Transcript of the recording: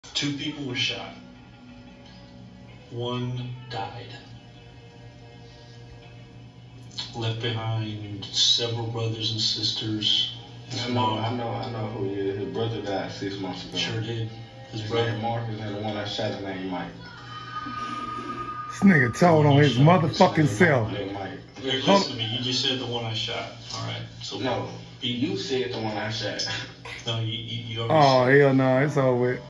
2 people were shot. 1 died. Left behind several brothers and sisters. I know who he is. His brother died 6 months ago. Sure did. His brother Marcus and the one that shot his name Mike. This nigga told on his motherfucking self. Listen to me. You just said the one I shot. All right. So no, you said the one I shot. No, you already Oh, said. hell no. It's over with.